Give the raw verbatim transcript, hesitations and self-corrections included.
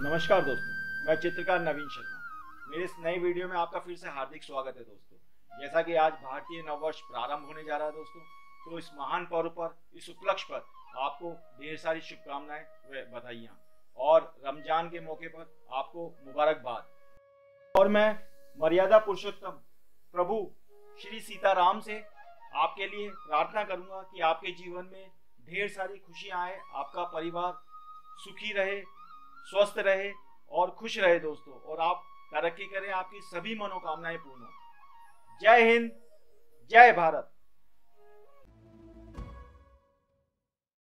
नमस्कार दोस्तों, मैं चित्रकार नवीन शर्मा। मेरे इस नई वीडियो में आपका फिर से हार्दिक स्वागत है दोस्तों। जैसा कि आज भारतीय नववर्ष प्रारंभ होने जा रहा है दोस्तों, तो इस महान पर्व पर, इस उपलक्ष्य पर आपको ढेर सारी शुभकामनाएं व बधाइयाँ और रमजान के मौके पर आपको मुबारकबाद। और मैं मर्यादा पुरुषोत्तम प्रभु श्री सीताराम से आपके लिए प्रार्थना करूंगा कि आपके जीवन में ढेर सारी खुशियां आए, आपका परिवार सुखी रहे, स्वस्थ रहे और खुश रहे दोस्तों, और आप तरक्की करें, आपकी सभी मनोकामनाएं पूर्ण हो। जय हिंद, जय भारत।